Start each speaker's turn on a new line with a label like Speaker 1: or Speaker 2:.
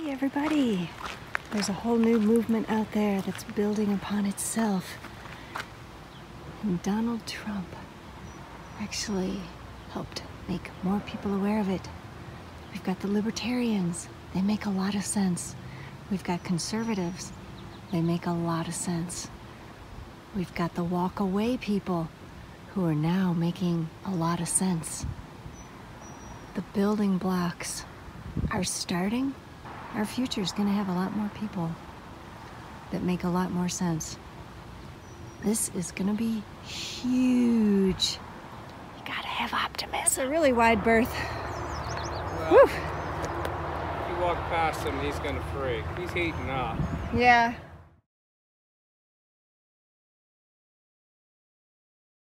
Speaker 1: Hey everybody! There's a whole new movement out there that's building upon itself. And Donald Trump actually helped make more people aware of it. We've got the Libertarians. They make a lot of sense. We've got conservatives. They make a lot of sense. We've got the walk away people who are now making a lot of sense. The building blocks are starting. Our future's gonna have a lot more people that make a lot more sense. This is gonna be huge. You gotta have optimism. It's a really wide berth.
Speaker 2: Well, if you walk past him, he's gonna freak. He's heating up.
Speaker 1: Yeah.